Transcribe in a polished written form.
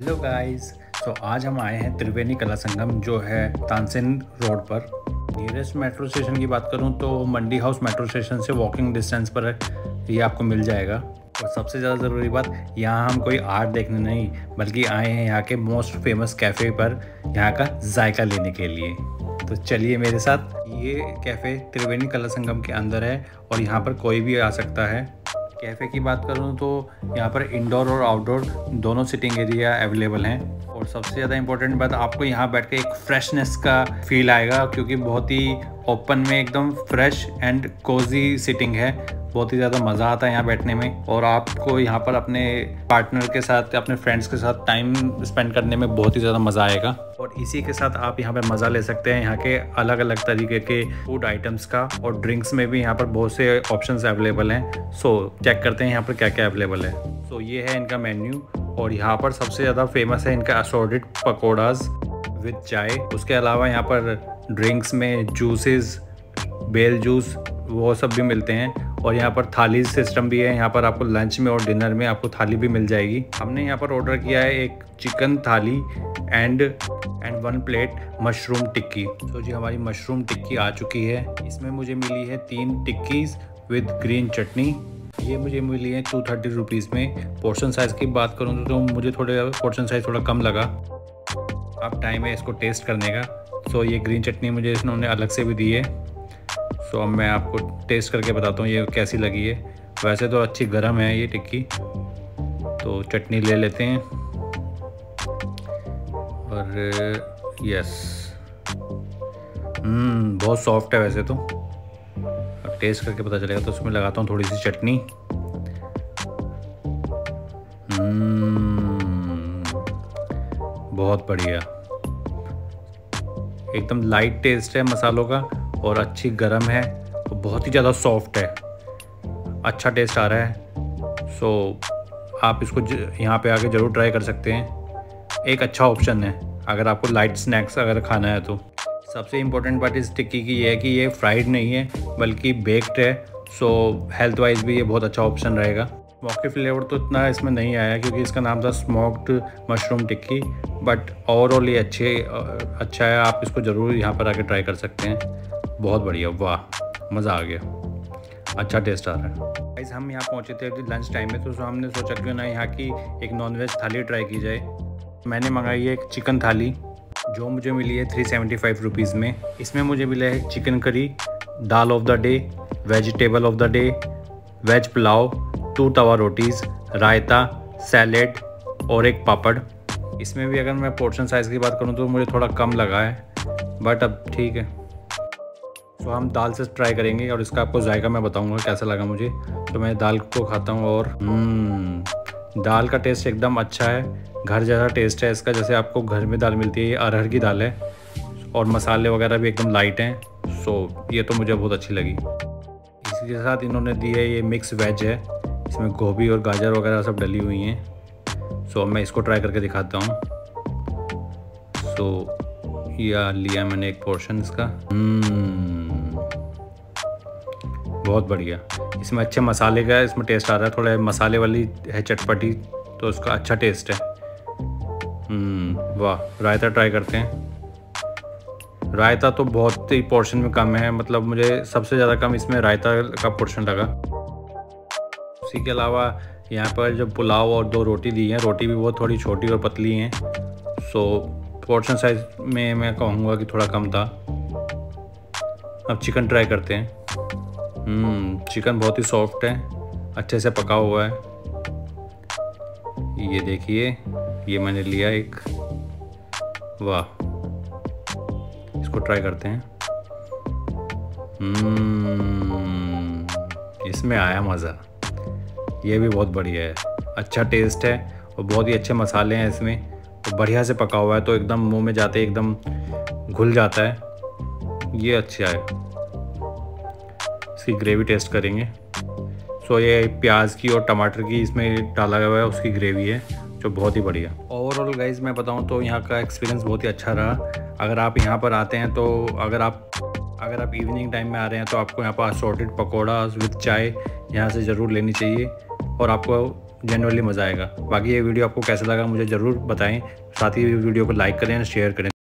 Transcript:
Hello guys. तो आज हम आए हैं त्रिवेणी कला संगम जो है तानसेन रोड पर। नियरेस्ट मेट्रो स्टेशन की बात करूं तो मंडी हाउस मेट्रो स्टेशन से वॉकिंग डिस्टेंस पर ये आपको मिल जाएगा। और सबसे ज़्यादा ज़रूरी बात, यहाँ हम कोई आर्ट देखने नहीं बल्कि आए हैं यहाँ के मोस्ट फेमस कैफ़े पर यहाँ का जायका लेने के लिए। तो चलिए मेरे साथ। ये कैफ़े त्रिवेणी कला संगम के अंदर है और यहाँ पर कोई भी आ सकता है। कैफ़े की बात करूँ तो यहाँ पर इंडोर और आउटडोर दोनों सिटिंग एरिया अवेलेबल हैं। और सबसे ज़्यादा इम्पोर्टेंट बात, आपको यहाँ बैठ के एक फ्रेशनेस का फील आएगा क्योंकि बहुत ही ओपन में एकदम फ्रेश एंड कोजी सिटिंग है। बहुत ही ज़्यादा मज़ा आता है यहाँ बैठने में और आपको यहाँ पर अपने पार्टनर के साथ, अपने फ्रेंड्स के साथ टाइम स्पेंड करने में बहुत ही ज़्यादा मज़ा आएगा। और इसी के साथ आप यहाँ पर मज़ा ले सकते हैं यहाँ के अलग अलग तरीके के फूड आइटम्स का। और ड्रिंक्स में भी यहाँ पर बहुत से ऑप्शंस अवेलेबल हैं। सो चेक करते हैं यहाँ पर क्या क्या अवेलेबल है। सो ये है इनका मेन्यू और यहाँ पर सबसे ज़्यादा फेमस है इनका असॉर्टेड पकौड़ाज विद चाय। उसके अलावा यहाँ पर ड्रिंक्स में जूसेस, बेल जूस, वो सब भी मिलते हैं। और यहाँ पर थाली सिस्टम भी है। यहाँ पर आपको लंच में और डिनर में आपको थाली भी मिल जाएगी। हमने यहाँ पर ऑर्डर किया है एक चिकन थाली एंड 1 प्लेट मशरूम टिक्की। तो जी हमारी मशरूम टिक्की आ चुकी है। इसमें मुझे मिली है 3 टिक्कीज़ विद ग्रीन चटनी। ये मुझे मिली है 230 रुपीज़ में। पोर्शन साइज़ की बात करूँ तो मुझे पोर्शन साइज़ थोड़ा कम लगा। अब टाइम है इसको टेस्ट करने का। सो ये ग्रीन चटनी मुझे इन्होंने अलग से भी दी है। सो अब मैं आपको टेस्ट करके बताता हूँ ये कैसी लगी है। वैसे तो अच्छी गर्म है ये टिक्की। तो चटनी ले लेते हैं और यस, बहुत सॉफ्ट है वैसे तो। अब टेस्ट करके पता चलेगा। तो उसमें लगाता हूँ थोड़ी सी चटनी। बहुत बढ़िया, एकदम लाइट टेस्ट है मसालों का और अच्छी गरम है और बहुत ही ज़्यादा सॉफ्ट है। अच्छा टेस्ट आ रहा है। सो आप इसको यहाँ पे आके ज़रूर ट्राई कर सकते हैं। एक अच्छा ऑप्शन है अगर आपको लाइट स्नैक्स अगर खाना है तो। सबसे इम्पोर्टेंट बात इस टिक्की की ये है कि ये फ्राइड नहीं है बल्कि बेक्ड है। सो हेल्थ वाइज भी ये बहुत अच्छा ऑप्शन रहेगा। स्मोकी फ्लेवर तो इतना इसमें नहीं आया क्योंकि इसका नाम था smoked mushroom tikki. But overall ये अच्छा है। आप इसको ज़रूर यहाँ पर आके ट्राई कर सकते हैं। बहुत बढ़िया, वाह मज़ा आ गया, अच्छा टेस्ट आ रहा है। गाइस हम यहाँ पहुँचे थे लंच टाइम में, तो हमने सोचा क्यों ना यहाँ की एक नॉनवेज थाली ट्राई की जाए। मैंने मंगाई है एक चिकन थाली जो मुझे मिली है 375 रुपीज़ में। इसमें मुझे मिला है chicken curry, dal of the day, vegetable of the day, veg pulao, 2 tawa rotis, raita, salad और एक पापड़। इसमें भी अगर मैं पोर्शन साइज़ की बात करूँ तो मुझे थोड़ा कम लगा है, बट अब ठीक है। तो हम दाल से ट्राई करेंगे और इसका आपको जायका मैं बताऊंगा कैसा लगा मुझे। तो मैं दाल को खाता हूँ और दाल का टेस्ट एकदम अच्छा है। घर जैसा टेस्ट है इसका, जैसे आपको घर में दाल मिलती है। ये अरहर की दाल है और मसाले वगैरह भी एकदम लाइट हैं। सो ये तो मुझे बहुत अच्छी लगी। इसी के साथ इन्होंने दी है ये मिक्स वेज है। इसमें गोभी और गाजर वगैरह सब डली हुई हैं। सो मैं इसको ट्राई करके दिखाता हूँ। सो या लिया मैंने एक पोर्शन इसका। बहुत बढ़िया, इसमें अच्छे मसाले का इसमें टेस्ट आ रहा है। थोड़ा मसाले वाली है, चटपटी, तो उसका अच्छा टेस्ट है। वाह, रायता ट्राई करते हैं। रायता तो बहुत ही पोर्शन में कम है, मतलब मुझे सबसे ज़्यादा कम इसमें रायता का पोर्शन लगा। उसी के अलावा यहाँ पर जो पुलाव और 2 रोटी दी हैं, रोटी भी बहुत थोड़ी छोटी और पतली हैं। सो पोर्शन साइज़ में मैं कहूँगा कि थोड़ा कम था। अब चिकन ट्राई करते हैं। चिकन बहुत ही सॉफ्ट है, अच्छे से पका हुआ है। ये देखिए, ये मैंने लिया एक। वाह, इसको ट्राई करते हैं। इसमें आया मज़ा। ये भी बहुत बढ़िया है, अच्छा टेस्ट है और बहुत ही अच्छे मसाले हैं इसमें। तो बढ़िया से पका हुआ है तो एकदम मुंह में जाते एकदम घुल जाता है। ये अच्छा है। इसकी ग्रेवी टेस्ट करेंगे। सो ये प्याज की और टमाटर की इसमें डाला हुआ है, उसकी ग्रेवी है जो बहुत ही बढ़िया। ओवरऑल गाइज मैं बताऊं तो यहाँ का एक्सपीरियंस बहुत ही अच्छा रहा। अगर आप यहाँ पर आते हैं तो अगर आप इवनिंग टाइम में आ रहे हैं तो आपको यहाँ पर असॉर्टेड पकौड़ा विद चाय यहाँ से ज़रूर लेनी चाहिए। और आपको जनरली मज़ा आएगा। बाकी ये वीडियो आपको कैसा लगा मुझे ज़रूर बताएं, साथ ही वीडियो को लाइक करें और शेयर करें।